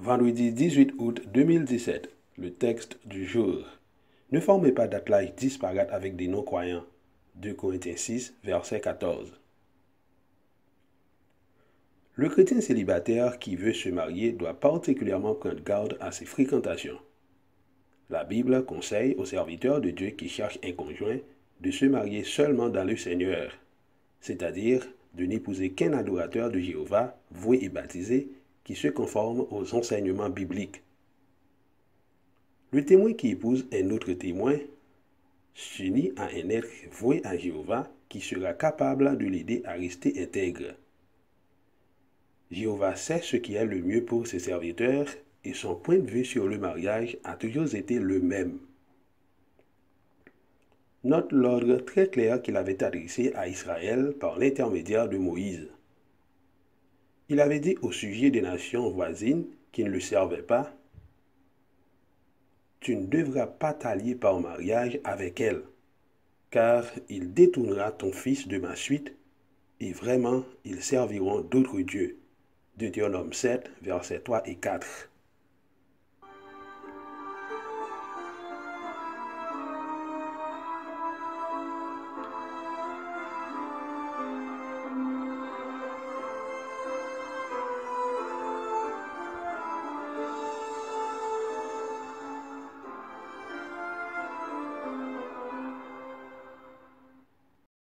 Vendredi 18 août 2017, le texte du jour. Ne formez pas d'attelage disparate avec des non-croyants. 2 Corinthiens 6, verset 14. Le chrétien célibataire qui veut se marier doit particulièrement prendre garde à ses fréquentations. La Bible conseille aux serviteurs de Dieu qui cherchent un conjoint de se marier seulement dans le Seigneur, c'est-à-dire de n'épouser qu'un adorateur de Jéhovah, voué et baptisé, qui se conforme aux enseignements bibliques. Le témoin qui épouse un autre témoin s'unit à un être voué à Jéhovah qui sera capable de l'aider à rester intègre. Jéhovah sait ce qui est le mieux pour ses serviteurs et son point de vue sur le mariage a toujours été le même. Note l'ordre très clair qu'il avait adressé à Israël par l'intermédiaire de Moïse. Il avait dit au sujet des nations voisines qui ne le servaient pas, « Tu ne devras pas t'allier par mariage avec elles, car il détournera ton fils de ma suite, et vraiment ils serviront d'autres dieux. » Deutéronome 7, versets 3 et 4.